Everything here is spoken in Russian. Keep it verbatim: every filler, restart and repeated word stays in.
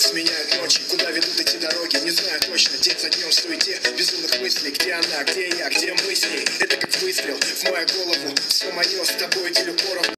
сменяют ночи. Куда ведут эти дороги, не знаю точно. День за днем в суете безумных мыслей. Где она, где я, где мы с ней? Это как выстрел в мою голову. Все мое с тобой телепоров.